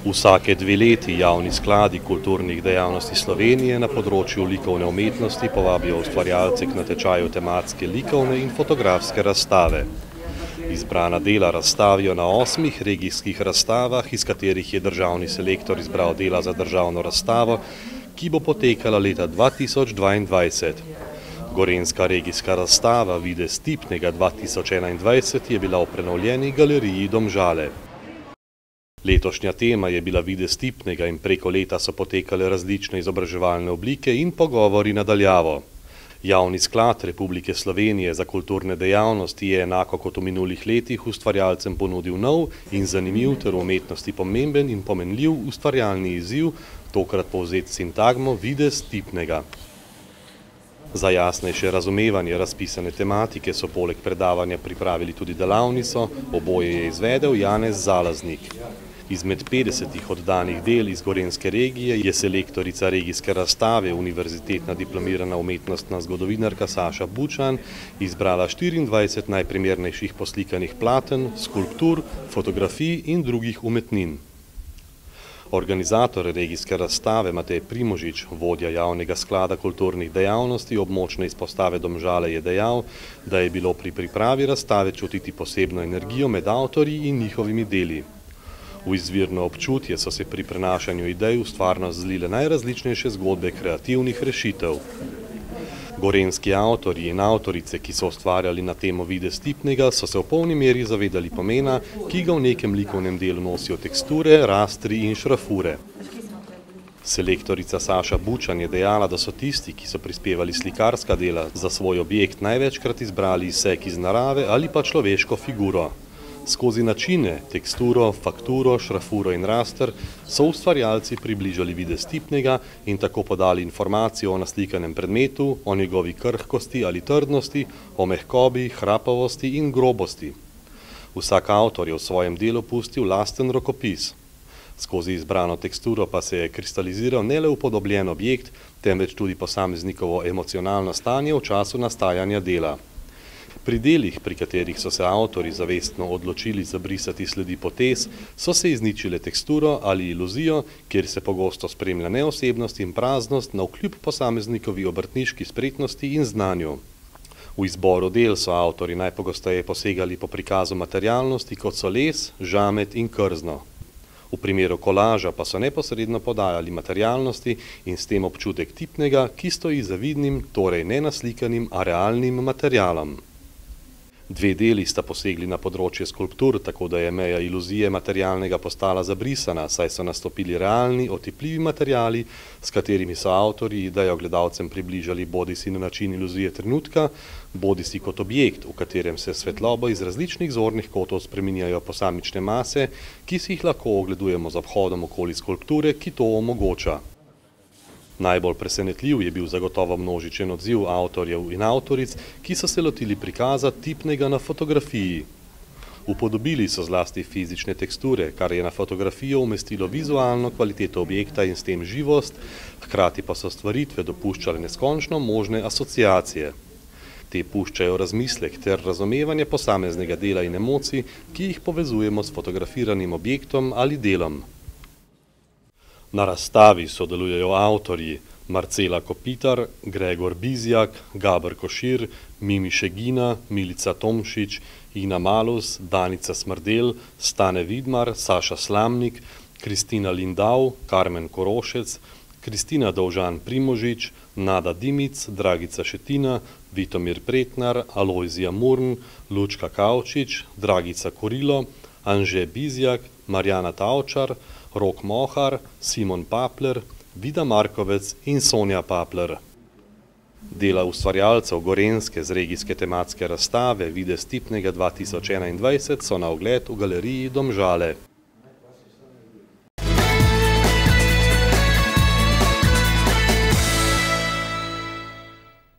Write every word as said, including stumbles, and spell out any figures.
Vsake dve leti javni skladi kulturnih dejavnosti Slovenije na področju likovne umetnosti povabijo ustvarjalce k natečaju tematske likovne in fotografske razstave. Izbrana dela razstavijo na osmih regijskih razstavah, iz katerih je državni selektor izbral dela za državno razstavo, ki bo potekala leta dva tisoč dvaindvajset. Gorenjska regijska razstava Videz Tipnega dva tisoč enaindvajset je bila v prenovljeni galeriji Domžale. Letošnja tema je bila Videz Tipnega in preko leta so potekale različne izobraževalne oblike in pogovori na daljavo. Javni sklad Republike Slovenije za kulturne dejavnosti je enako kot v minulih letih ustvarjalcem ponudil nov in zanimiv ter v umetnosti pomemben in pomenljiv ustvarjalni izziv, tokrat povzet s sintagmo Videz Tipnega. Za jasnejše razumevanje razpisane tematike so poleg predavanja pripravili tudi delavnico, oboje je izvedel Janez Zalaznik. Izmed petdesetih oddanih del iz Gorenjske regije je selektorica regijske razstave, univerzitetna diplomirana umetnostna zgodovinarka Saša Bučan, izbrala štiriindvajset najprimernejših poslikanih platen, skulptur, fotografij in drugih umetnin. Organizator regijske razstave Matej Primožič, vodja javnega sklada kulturnih dejavnosti območne izpostave Domžale, je dejal, da je bilo pri pripravi razstave čutiti posebno energijo med avtorji in njihovimi deli. V izvirno občutje so se pri prenašanju idej v stvarnost zlile najrazličnejše zgodbe kreativnih rešitev. Gorenjski avtorji in avtorice, ki so ustvarjali na temo Videz Tipnega, so se v polni meri zavedali pomena, ki ga v nekem likovnem delu nosijo teksture, rastri in šrafure. Selektorica Saša Bučan je dejala, da so tisti, ki so prispevali slikarska dela, za svoj objekt največkrat izbrali izsek iz narave ali pa človeško figuro. Skozi načine, teksturo, fakturo, šrafuro in raster so ustvarjalci približali Videz Tipnega in tako podali informacijo o naslikanem predmetu, o njegovi krhkosti ali trdnosti, o mehkobi, hrapavosti in grobosti. Vsak avtor je v svojem delu pustil lasten rokopis. Skozi izbrano teksturo pa se je kristaliziral ne le upodobljen objekt, temveč tudi posameznikovo emocionalno stanje v času nastajanja dela. Pri delih, pri katerih so se avtorji zavestno odločili zabrisati sledi potez, so se izničile teksturo ali iluzijo, kjer se pogosto spremlja neosebnost in praznost navkljub posameznikovi obrtniški spretnosti in znanju. V izboru del so avtorji najpogosteje posegali po prikazu materialnosti, kot so les, žamet in krzno. V primeru kolaža pa so neposredno podajali materialnosti in s tem občutek tipnega, ki stoji za vidnim, torej ne naslikanim, a realnim materialom. Dve deli sta posegli na področje skulptur, tako da je meja iluzije materialnega postala zabrisana, saj so nastopili realni, otipljivi materiali, s katerimi so avtorji idejo gledalcem približali bodisi na način iluzije trenutka, bodisi kot objekt, v katerem se svetlobo iz različnih zornih kotov spreminjajo posamične mase, ki si jih lahko ogledujemo z obhodom okoli skulpture, ki to omogoča. Najbolj presenetljiv je bil zagotovo množičen odziv avtorjev in avtoric, ki so se lotili prikaza tipnega na fotografiji. Upodobili so zlasti fizične teksture, kar je na fotografijo umestilo vizualno kvaliteto objekta in s tem živost, hkrati pa so stvaritve dopuščale neskončno možne asociacije. Te puščajo razmislek ter razumevanje posameznega dela in emocij, ki jih povezujemo s fotografiranim objektom ali delom. Na razstavi sodelujejo avtorji Marcela Kopitar, Gregor Bizjak, Gaber Košir, Mimi Šegina, Milica Tomšič, Ina Malus, Danica Smrdel, Stane Vidmar, Saša Slamnik, Kristina Lindau, Karmen Korošec, Kristina Dovžan Primožič, Nada Dimic, Dragica Šetina, Vitomir Pretnar, Alojzija Murn, Lučka Kavčič, Dragica Korilo, Anže Bizjak, Marjana Tavčar, Rok Mohar, Simon Papler, Vida Markovec in Sonja Papler. Dela ustvarjalcev Gorenjske z regijske tematske razstave Videz Tipnega dva tisoč enaindvajset so na ogled v galeriji Domžale.